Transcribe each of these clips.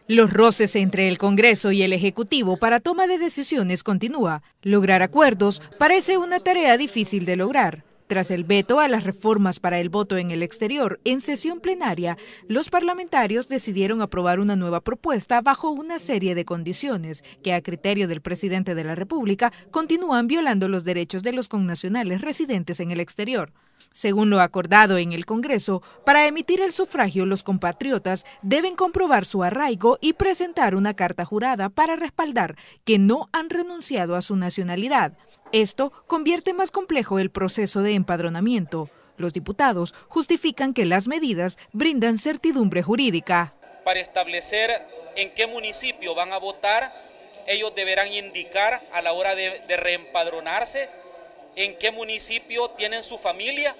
Los roces entre el Congreso y el Ejecutivo para toma de decisiones continúa. Lograr acuerdos parece una tarea difícil de lograr. Tras el veto a las reformas para el voto en el exterior en sesión plenaria, los parlamentarios decidieron aprobar una nueva propuesta bajo una serie de condiciones que, a criterio del presidente de la República, continúan violando los derechos de los connacionales residentes en el exterior. Según lo acordado en el Congreso, para emitir el sufragio los compatriotas deben comprobar su arraigo y presentar una carta jurada para respaldar que no han renunciado a su nacionalidad. Esto convierte más complejo el proceso de empadronamiento. Los diputados justifican que las medidas brindan certidumbre jurídica. Para establecer en qué municipio van a votar, ellos deberán indicar a la hora de reempadronarse en qué municipio tienen su familia,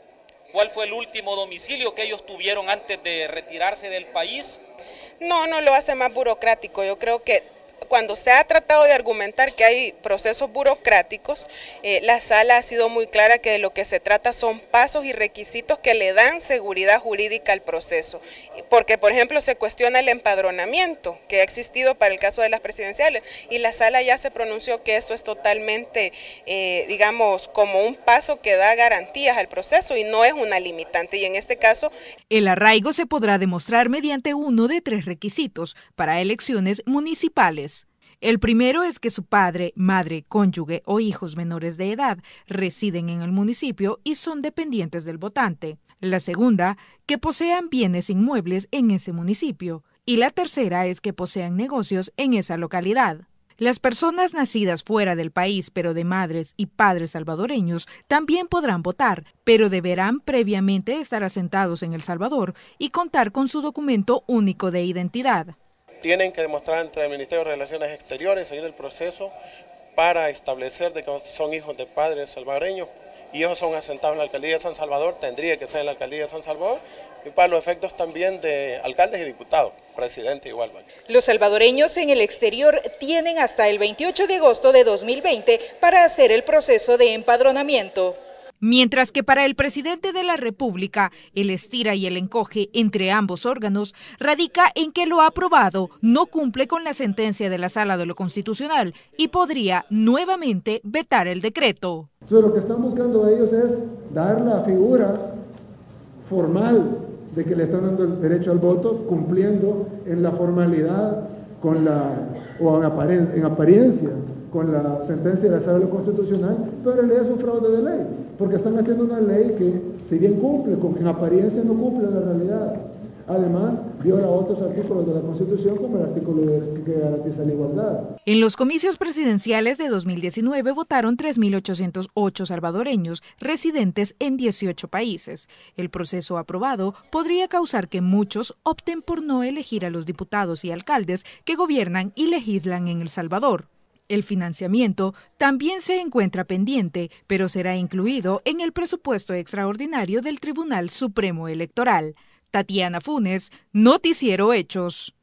cuál fue el último domicilio que ellos tuvieron antes de retirarse del país. No lo hace más burocrático. Yo creo que cuando se ha tratado de argumentar que hay procesos burocráticos, la sala ha sido muy clara que de lo que se trata son pasos y requisitos que le dan seguridad jurídica al proceso. Porque, por ejemplo, se cuestiona el empadronamiento que ha existido para el caso de las presidenciales y la sala ya se pronunció que esto es totalmente, digamos, como un paso que da garantías al proceso y no es una limitante. Y en este caso, el arraigo se podrá demostrar mediante uno de 3 requisitos para elecciones municipales. El primero es que su padre, madre, cónyuge o hijos menores de edad residen en el municipio y son dependientes del votante. La segunda, que posean bienes inmuebles en ese municipio. Y la tercera es que posean negocios en esa localidad. Las personas nacidas fuera del país, pero de madres y padres salvadoreños, también podrán votar, pero deberán previamente estar asentados en El Salvador y contar con su documento único de identidad. Tienen que demostrar ante el Ministerio de Relaciones Exteriores, seguir el proceso para establecer de que son hijos de padres salvadoreños y ellos son asentados en la Alcaldía de San Salvador, tendría que ser en la Alcaldía de San Salvador y para los efectos también de alcaldes y diputados, presidente igual. Los salvadoreños en el exterior tienen hasta el 28 de agosto de 2020 para hacer el proceso de empadronamiento. Mientras que para el presidente de la República, el estira y el encoge entre ambos órganos radica en que lo aprobado no cumple con la sentencia de la Sala de lo Constitucional y podría nuevamente vetar el decreto. Entonces lo que están buscando ellos es dar la figura formal de que le están dando el derecho al voto, cumpliendo en la formalidad con en apariencia con la sentencia de la Sala de lo Constitucional, pero en realidad es un fraude de ley, porque están haciendo una ley que, si bien cumple, en apariencia no cumple en la realidad. Además, viola otros artículos de la Constitución, como el artículo que garantiza la igualdad. En los comicios presidenciales de 2019 votaron 3.808 salvadoreños residentes en 18 países. El proceso aprobado podría causar que muchos opten por no elegir a los diputados y alcaldes que gobiernan y legislan en El Salvador. El financiamiento también se encuentra pendiente, pero será incluido en el presupuesto extraordinario del Tribunal Supremo Electoral. Tatiana Funes, Noticiero Hechos.